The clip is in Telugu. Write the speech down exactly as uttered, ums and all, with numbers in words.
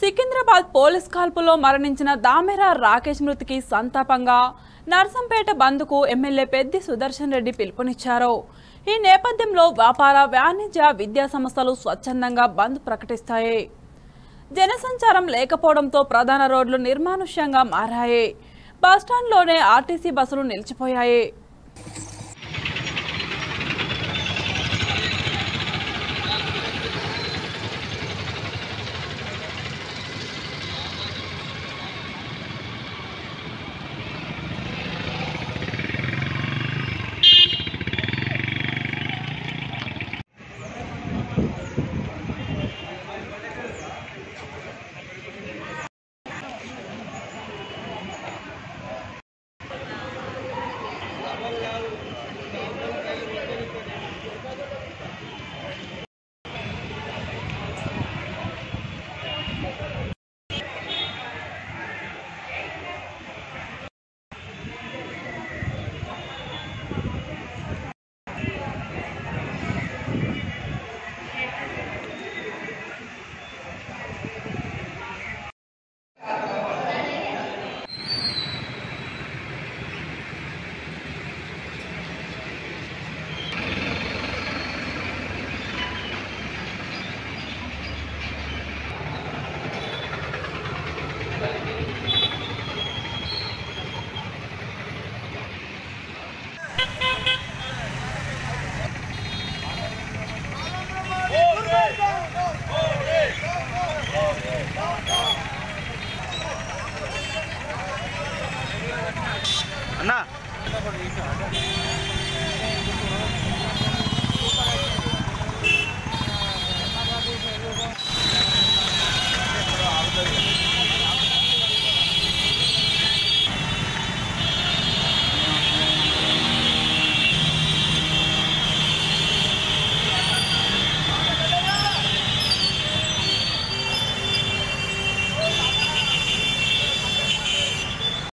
సికింద్రాబాద్ పోలీస్ కాల్పులో మరణించిన దామెర రాకేష్ మృతికి సంతాపంగా నర్సంపేట బంద్కు ఎమ్మెల్యే పెద్ది సుదర్శన్ రెడ్డి పిలుపునిచ్చారు. ఈ నేపథ్యంలో వ్యాపార, వాణిజ్య, విద్యా సంస్థలు స్వచ్ఛందంగా బంద్ ప్రకటిస్తాయి. జనసంచారం లేకపోవడంతో ప్రధాన రోడ్లు నిర్మానుష్యంగా మారాయి. బస్టాండ్లోనే ఆర్టీసీ బస్సులు నిలిచిపోయాయి.